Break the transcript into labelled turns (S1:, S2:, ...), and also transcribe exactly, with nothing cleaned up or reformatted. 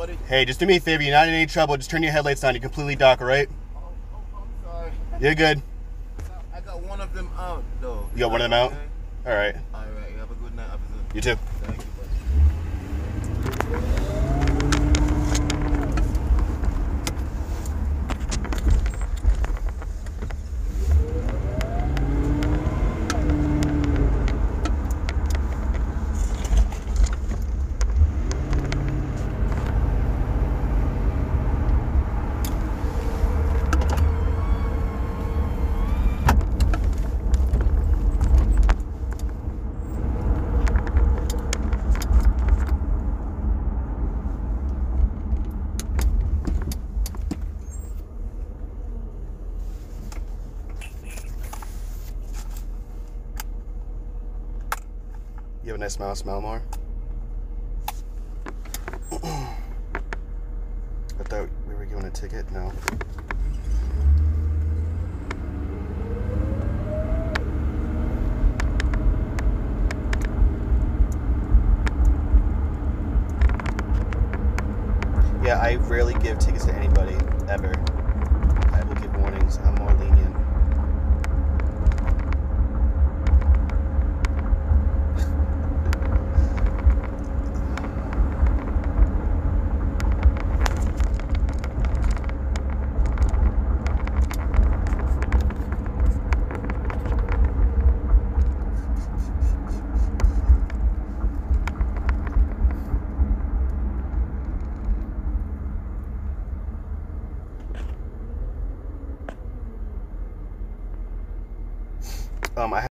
S1: buddy?
S2: Hey, just do me a favor. You're not in any trouble. Just turn your headlights on. You're completely dark, all right?
S1: Oh, oh, I'm sorry.
S2: You're good.
S1: I got one of them out, though.
S2: You got one of them out?
S1: Okay?
S2: All right.
S1: All right. You have a good night, officer.
S2: You too.
S1: Thank you, buddy.
S2: You have a nice smile. Smile more. I thought we were given a ticket. No. Yeah, I rarely give tickets to anybody, ever. I will give warnings. I'm more lenient. Um, I